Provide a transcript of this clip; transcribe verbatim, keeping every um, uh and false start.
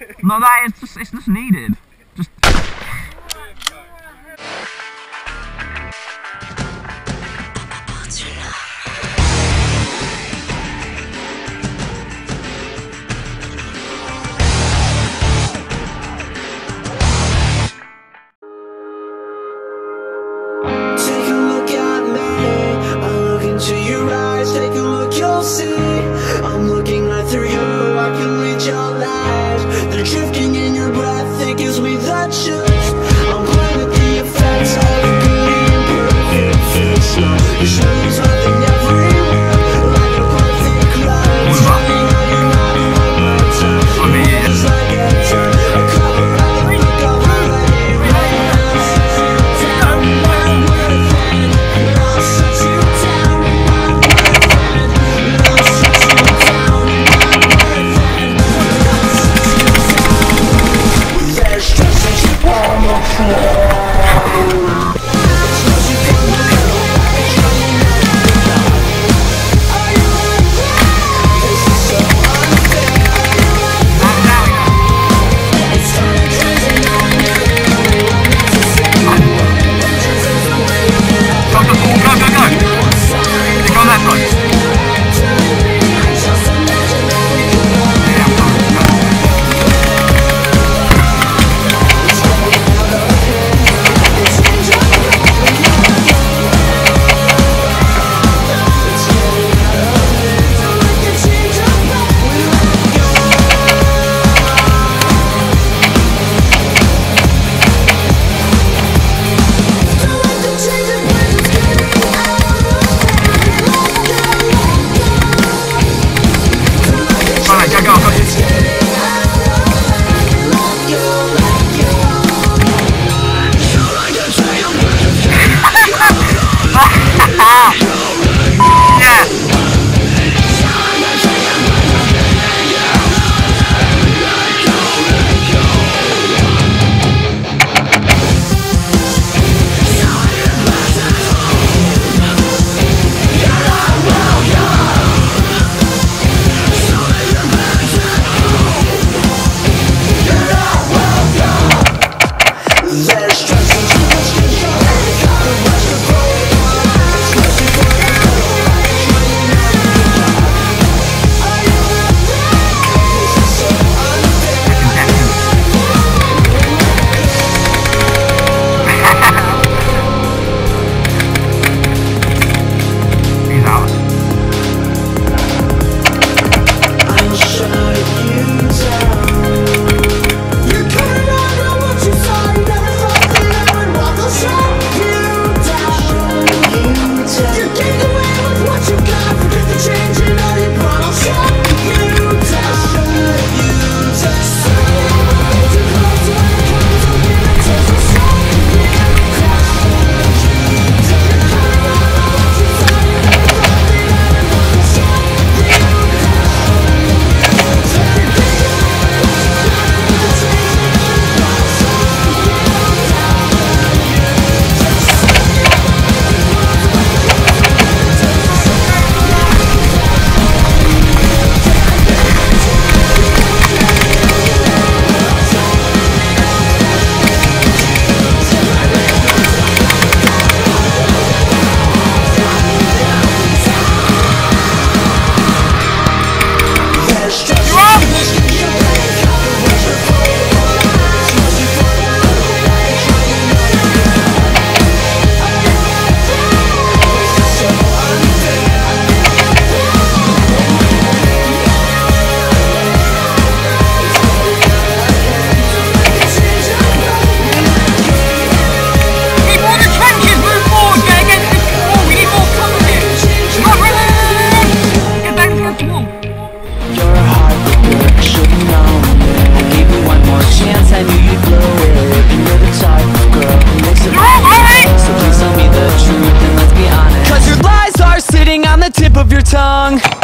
No, that is just, it's just needed. Just. Take a look at me, I look into your eyes. Take a look, you'll see I'm looking right through you. I can read your lies. They're drifting in your breath. It gives me the chills. I'm playing with the effects of the beauty and perfect fits. You show there's nothing everywhere, like a perfect crowd. Shining on your mouth one more time. Just like a turn, a cover of the book of the rain. Down my worth, and I'll shut you down. My worth, and I'll shut you down. My worth, and I'll shut you down. There's just a chip on the floor. tip of your tongue.